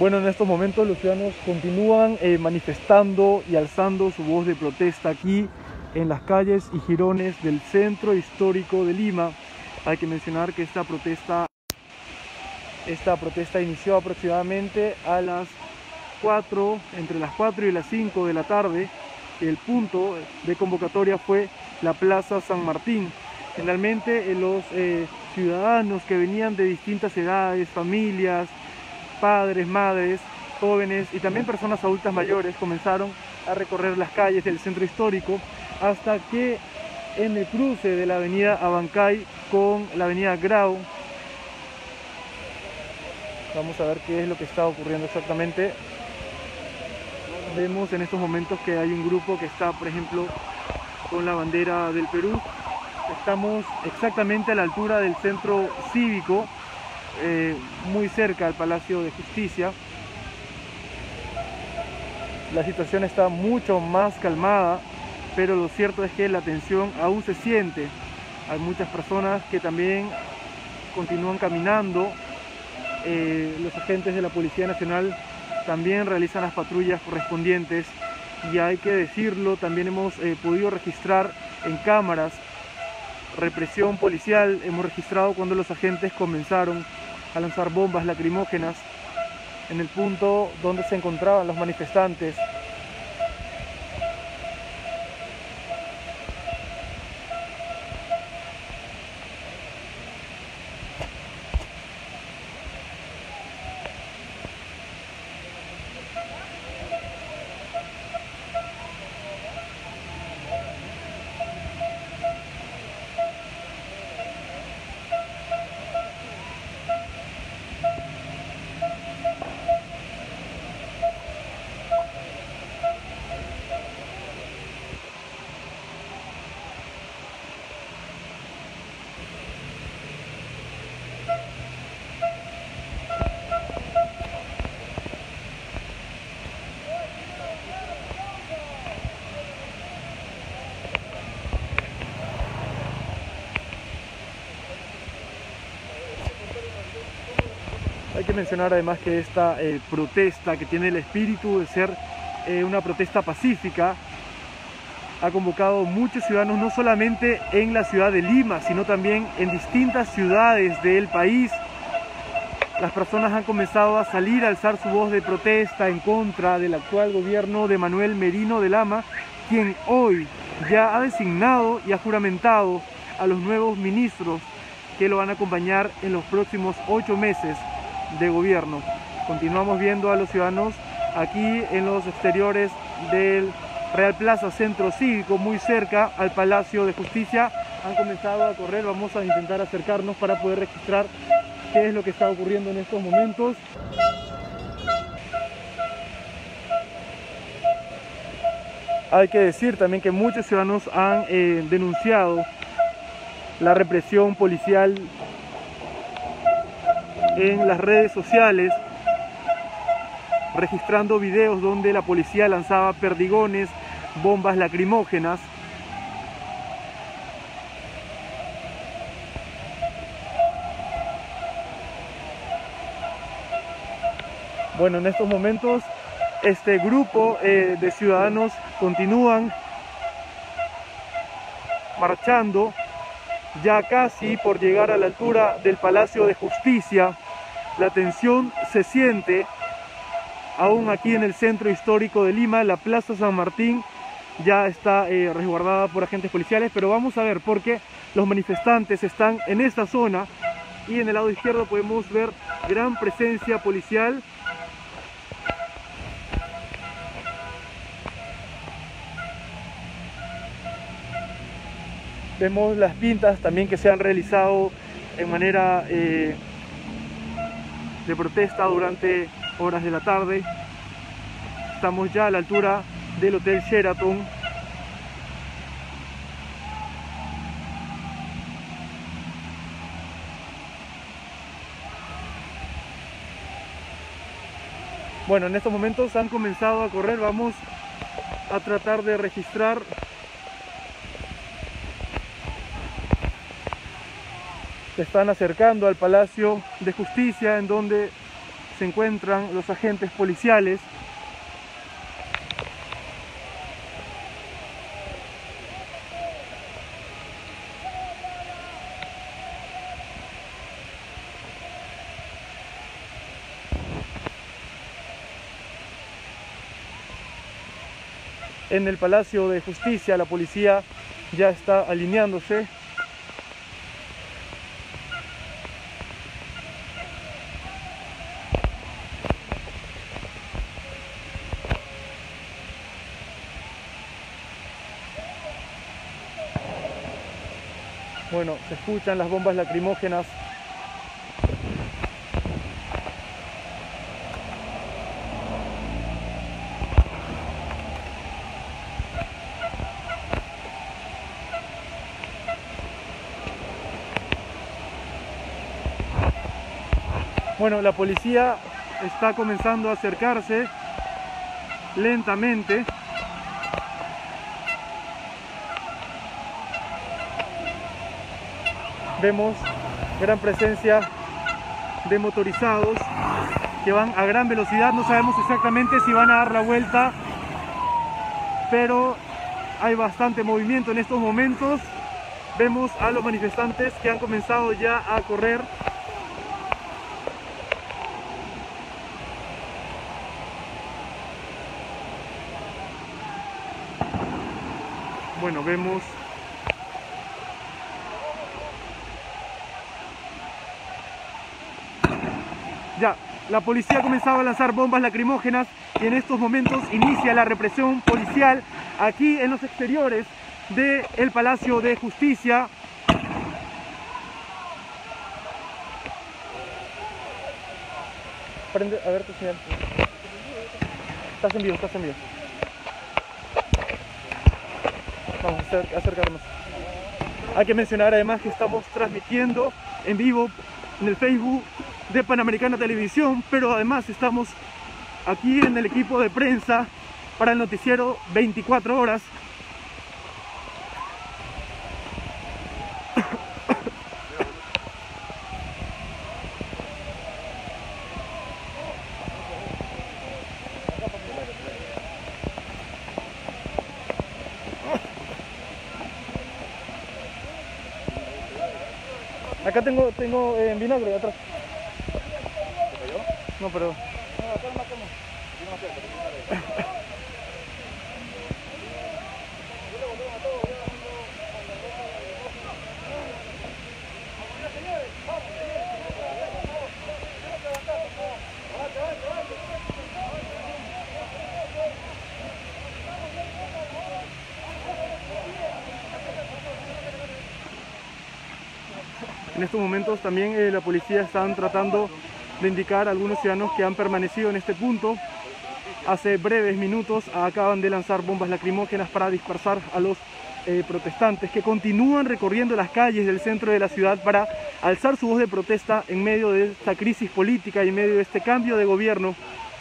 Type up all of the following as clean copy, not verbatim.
Bueno, en estos momentos los ciudadanos continúan manifestando y alzando su voz de protesta aquí en las calles y jirones del centro histórico de Lima. Hay que mencionar que esta protesta inició aproximadamente a las 4, entre las 4 y las 5 de la tarde. El punto de convocatoria fue la Plaza San Martín. Generalmente los ciudadanos que venían de distintas edades, familias, padres, madres, jóvenes y también personas adultas mayores comenzaron a recorrer las calles del centro histórico hasta que en el cruce de la avenida Abancay con la avenida Grau, vamos a ver qué es lo que está ocurriendo exactamente. Vemos en estos momentos que hay un grupo que está, por ejemplo, con la bandera del Perú. Estamos exactamente a la altura del centro cívico, muy cerca al Palacio de Justicia. La situación está mucho más calmada, pero lo cierto es que la tensión aún se siente. Hay muchas personas que también continúan caminando. Los agentes de la Policía Nacional también realizan las patrullas correspondientes y hay que decirlo, también hemos podido registrar en cámaras represión policial. Hemos registrado cuando los agentes comenzaron a lanzar bombas lacrimógenas en el punto donde se encontraban los manifestantes. Hay que mencionar además que esta protesta, que tiene el espíritu de ser una protesta pacífica, ha convocado muchos ciudadanos, no solamente en la ciudad de Lima, sino también en distintas ciudades del país. Las personas han comenzado a salir a alzar su voz de protesta en contra del actual gobierno de Manuel Merino de Lama, quien hoy ya ha designado y ha juramentado a los nuevos ministros que lo van a acompañar en los próximos 8 meses de gobierno. Continuamos viendo a los ciudadanos aquí en los exteriores del Real Plaza Centro Cívico, muy cerca al Palacio de Justicia. Han comenzado a correr. Vamos a intentar acercarnos para poder registrar qué es lo que está ocurriendo en estos momentos. Hay que decir también que muchos ciudadanos han denunciado la represión policial en las redes sociales, registrando videos donde la policía lanzaba perdigones, bombas lacrimógenas. Bueno, en estos momentos este grupo de ciudadanos continúan marchando, ya casi por llegar a la altura del Palacio de Justicia. La tensión se siente aún aquí en el centro histórico de Lima. La Plaza San Martín ya está resguardada por agentes policiales, pero vamos a ver, porque los manifestantes están en esta zona y en el lado izquierdo podemos ver gran presencia policial. Vemos las pintas también que se han realizado en manera de protesta durante horas de la tarde. Estamos ya a la altura del Hotel Sheraton. Bueno, en estos momentos han comenzado a correr. Vamos a tratar de registrar se están acercando al Palacio de Justicia, en donde se encuentran los agentes policiales. En el Palacio de Justicia la policía ya está alineándose. Bueno, se escuchan las bombas lacrimógenas. Bueno, la policía está comenzando a acercarse lentamente. Vemos gran presencia de motorizados que van a gran velocidad. No sabemos exactamente si van a dar la vuelta, pero hay bastante movimiento en estos momentos. Vemos a los manifestantes que han comenzado ya a correr. Bueno, vemos ya, la policía ha comenzado a lanzar bombas lacrimógenas y en estos momentos inicia la represión policial aquí en los exteriores del Palacio de Justicia. Prende, a ver tu señal. Estás en vivo, estás en vivo. Vamos a acercarnos. Hay que mencionar además que estamos transmitiendo en vivo en el Facebook de Panamericana Televisión, pero además estamos aquí en el equipo de prensa para el noticiero 24 horas. Acá tengo en vinagre atrás. No, pero... En estos momentos también la policía están tratando de indicar a algunos ciudadanos que han permanecido en este punto. Hace breves minutos acaban de lanzar bombas lacrimógenas para dispersar a los protestantes que continúan recorriendo las calles del centro de la ciudad para alzar su voz de protesta en medio de esta crisis política y en medio de este cambio de gobierno.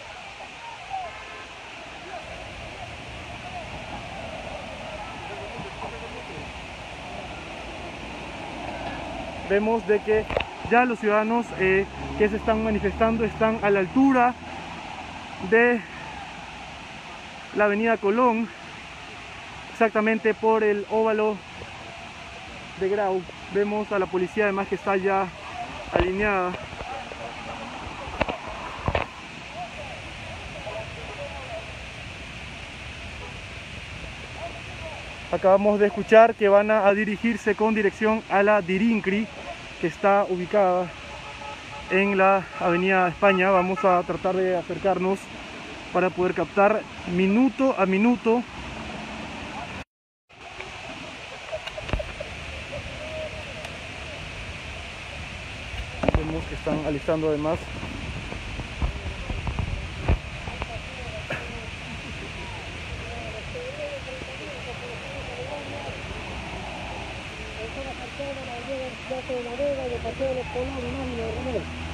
Vemos de que ya los ciudadanos que se están manifestando están a la altura de la avenida Colón, exactamente por el óvalo de Grau. Vemos a la policía además que está ya alineada. Acabamos de escuchar que van a dirigirse con dirección a la Dirincri, que está ubicada en la avenida España. Vamos a tratar de acercarnos para poder captar minuto a minuto vemos que están alistando además de la Vega, de Paseo de los Colonos,